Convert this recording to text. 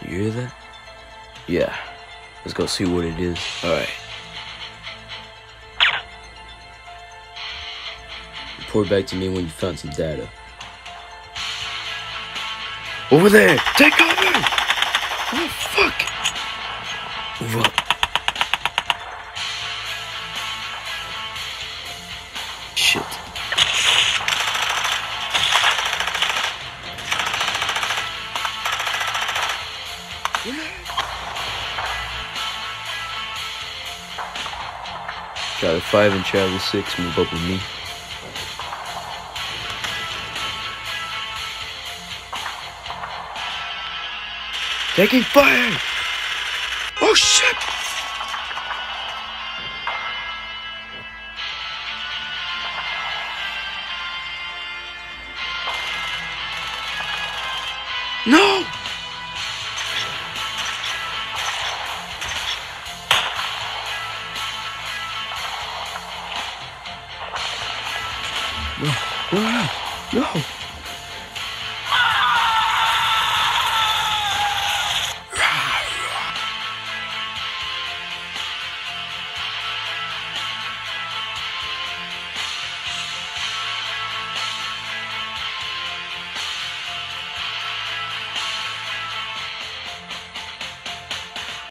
You hear that? Yeah. Let's go see what it is. Alright. Report back to me when you found some data. Over there! Take cover! Oh, fuck! Move up. Shit. Charlie 5 and Charlie 6 move up with me. Taking fire! Oh shit! No! No! No! No!